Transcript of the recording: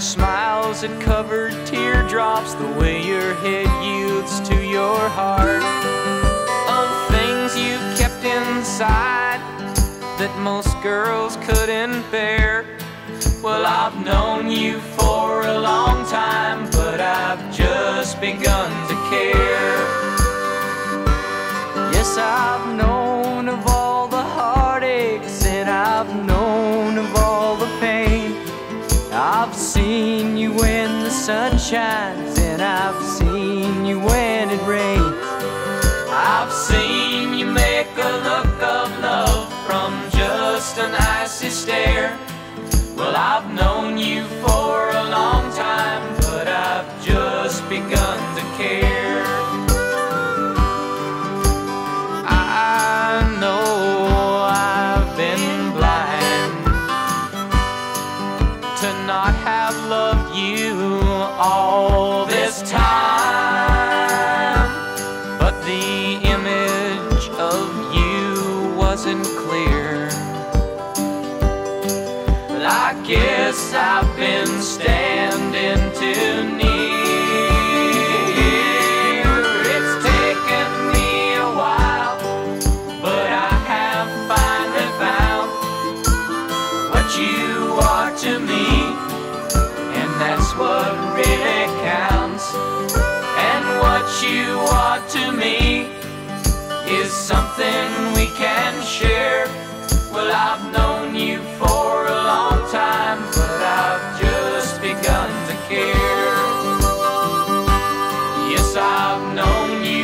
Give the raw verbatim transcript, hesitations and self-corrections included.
the smiles that covered teardrops, the way your head yields to your heart, of things you kept inside that most girls couldn't bear. Well, I've known you for a long time, but I've just begun to care. Yes, I've known of all the heartaches, and I've known of all the pain. I've seen you when the sun shines, and I've seen you when it rains. I've seen you make a look of love from just an icy stare. Well, I've known you for a long time, but I've just begun to care. I know I've been blind to not have loved you all this time, but the image of you wasn't clear. I guess I've been standing too near. It's taken me a while, but I have finally found what you are to me, and that's what really counts. And what you are to me is something we can share. Well, I've known you for a long time, but I've just begun to care. Yes, I've known you